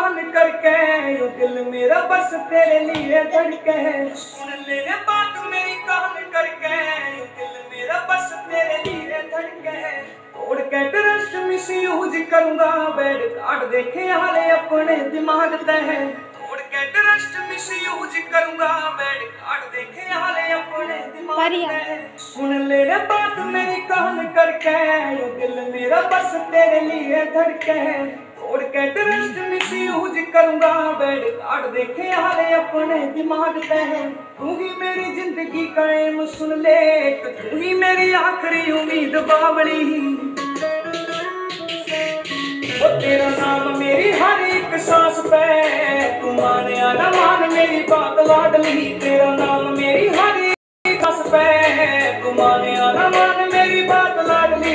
कान करके, यो दिल मेरा बस तेरे लिए धड़के। सुन ले बात मेरी कान करके, यो दिल मेरा बस तेरे लिए धड़के। तोड़ के ट्रस्ट मिस यूज करूंगा, बेड काट देखे हाले अपने दिमाग तह। तोड़ के ट्रस्ट मिस यूज करूंगा, बेड काट देखे हाले अपने दिमाग तह। सुन ले बात मेरी कान करके, यो दिल मेरा बस तेरे लिए धड़के। तोड़ के ट्रस्ट मिस यूज करूंगा, बेड काट देखे हाले अपने दिमाग तह। तू ही मेरी जिंदगी का एम सुन ले, तू ही मेरी आखिरी उम्मीद बावली। ओ तेरा नाम मेरी हर एक सांस पे, तू माने या ना मान मेरी बात लाडली। तेरा नाम मेरी हर एक सांस पे, तू माने या ना मान मेरी बात लाडली।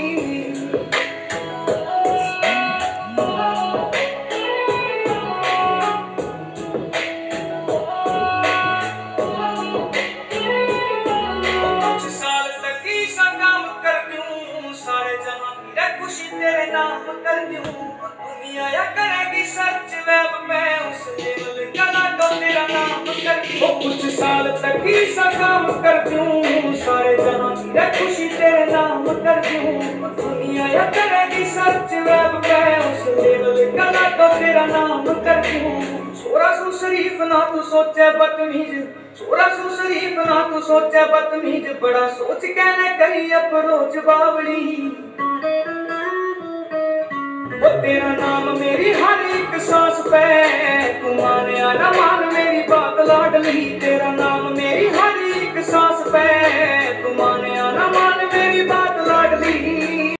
कुछ साल तक ही सा काम कर दूं, सारे जहां की खुशी तेरे नाम कर दूं। दुनिया या करेगी सर्च वेब पे, उस लेवल का तो तेरा नाम कर दूं। कुछ साल तक ही सा काम कर दूं, सारे जहां की खुशी तेरे नाम कर दूं। दुनिया या करेगी सर्च वेब पे, उस लेवल का तो तेरा नाम कर दूं। छोरा सू शरीफ ना तू सोचे बदतमीज, छोरा सू शरीफ ना तू सोचे बदतमीज। बड़ा सोच कहने करी अप्रोच बावली। वो तेरा नाम मेरी हर एक सांस पे, तू माने या ना मान मेरी बात लाडली। तेरा नाम